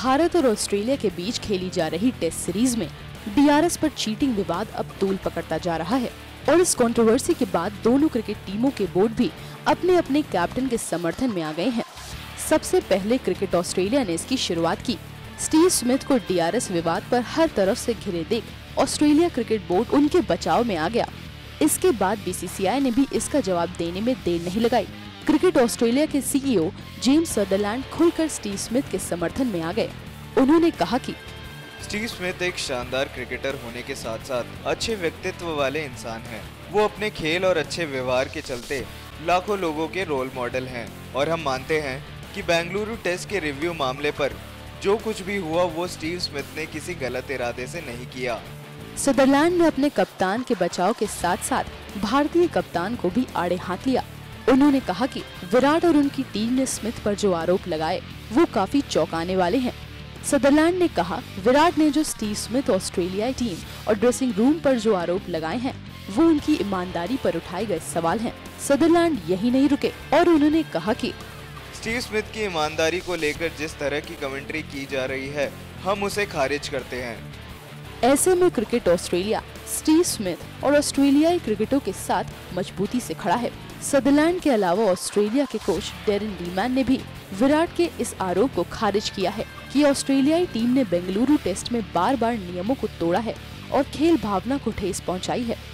भारत और ऑस्ट्रेलिया के बीच खेली जा रही टेस्ट सीरीज में डीआरएस पर चीटिंग विवाद अब तूल पकड़ता जा रहा है और इस कंट्रोवर्सी के बाद दोनों क्रिकेट टीमों के बोर्ड भी अपने अपने कैप्टन के समर्थन में आ गए हैं। सबसे पहले क्रिकेट ऑस्ट्रेलिया ने इसकी शुरुआत की। स्टीव स्मिथ को डीआरएस विवाद पर हर तरफ से घिरे देख ऑस्ट्रेलिया क्रिकेट बोर्ड उनके बचाव में आ गया। इसके बाद बीसीसीआई ने भी इसका जवाब देने में देर नहीं लगाई। क्रिकेट ऑस्ट्रेलिया के सीईओ जेम्स सदरलैंड खुलकर स्टीव स्मिथ के समर्थन में आ गए। उन्होंने कहा कि स्टीव स्मिथ एक शानदार क्रिकेटर होने के साथ साथ अच्छे व्यक्तित्व वाले इंसान हैं। वो अपने खेल और अच्छे व्यवहार के चलते लाखों लोगों के रोल मॉडल हैं और हम मानते हैं कि बेंगलुरु टेस्ट के रिव्यू मामले पर जो कुछ भी हुआ वो स्टीव स्मिथ ने किसी गलत इरादे से नहीं किया। सदरलैंड ने अपने कप्तान के बचाव के साथ साथ भारतीय कप्तान को भी आड़े हाथ लिया। उन्होंने कहा कि विराट और उनकी टीम ने स्मिथ पर जो आरोप लगाए वो काफी चौंकाने वाले हैं। सदरलैंड ने कहा, विराट ने जो स्टीव स्मिथ, ऑस्ट्रेलियाई टीम और ड्रेसिंग रूम पर जो आरोप लगाए हैं वो उनकी ईमानदारी पर उठाए गए सवाल हैं। सदरलैंड यही नहीं रुके और उन्होंने कहा कि स्टीव स्मिथ की ईमानदारी को लेकर जिस तरह की कमेंट्री की जा रही है हम उसे खारिज करते हैं। ऐसे में क्रिकेट ऑस्ट्रेलिया स्टीव स्मिथ और ऑस्ट्रेलियाई क्रिकेटरों के साथ मजबूती से खड़ा है। सदरलैंड के अलावा ऑस्ट्रेलिया के कोच डेरिन लीमैन ने भी विराट के इस आरोप को खारिज किया है कि ऑस्ट्रेलियाई टीम ने बेंगलुरु टेस्ट में बार बार नियमों को तोड़ा है और खेल भावना को ठेस पहुंचाई है।